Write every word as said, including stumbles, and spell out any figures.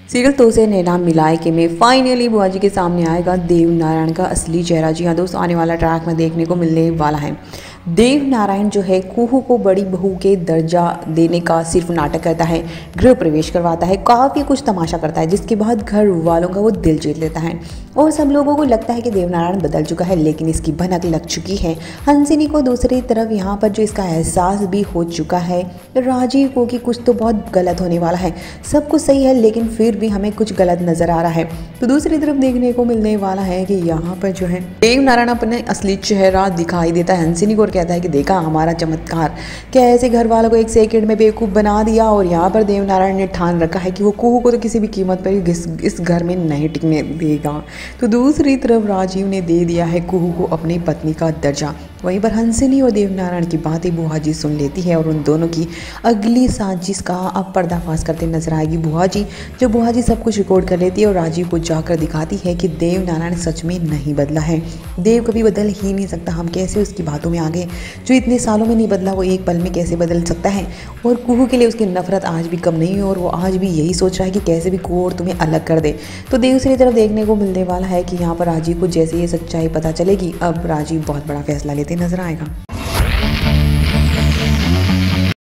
Serial तो से नैना मिलाए के में फाइनली बुआ जी के सामने आएगा देव नारायण का असली चेहरा। जी हाँ दोस्तों, आने वाला ट्रैक में देखने को मिलने वाला है। देव नारायण जो है कुहू को बड़ी बहू के दर्जा देने का सिर्फ नाटक करता है, गृह प्रवेश करवाता है, काफ़ी कुछ तमाशा करता है, जिसके बाद घर वालों का वो दिल जीत लेता है और सब लोगों को लगता है कि देव नारायण बदल चुका है, लेकिन इसकी भनक लग चुकी है हंसिनी को। दूसरी तरफ यहाँ पर जो इसका एहसास भी हो चुका है राजीव को कि कुछ तो बहुत गलत होने वाला है। सब कुछ सही है लेकिन फिर भी हमें कुछ गलत नज़र आ रहा है। तो दूसरी तरफ देखने को मिलने वाला है कि यहाँ पर जो है देव नारायण अपने असली चेहरा दिखाई देता है हंसिनी को और कहता है कि देखा हमारा चमत्कार, क्या ऐसे घर वालों को एक सेकंड में बेवकूफ़ बना दिया। और यहाँ पर देव नारायण ने ठान रखा है कि वो कुहू को तो किसी भी कीमत पर इस, इस घर में नहीं टिकने देगा। तो दूसरी तरफ राजीव ने दे दिया है कुहू को अपनी पत्नी का दर्जा। वहीं पर हंसिनी और देव नारायण की बातें बुआ जी सुन लेती है और उन दोनों की अगली साजिश का अब पर्दाफाश करते नजर आएगी बुआ जी। जो बुआ जी सब कुछ रिकॉर्ड कर लेती है और राजीव को जाकर दिखाती है कि देव नारायण सच में नहीं बदला है। देव कभी बदल ही नहीं सकता, हम कैसे उसकी बातों में आ गए। जो इतने सालों में नहीं बदला वो एक पल में कैसे बदल सकता है। और कुहू के लिए उसकी नफरत आज भी कम नहीं है और वो आज भी यही सोच रहा है कि कैसे भी कुहू और तुम्हें अलग कर दे। तो दूसरी तरफ देखने को मिलने वाला है कि यहाँ पर राजीव को जैसे ये सच्चाई पता चलेगी, अब राजीव बहुत बड़ा फैसला लेते नजर आएगा।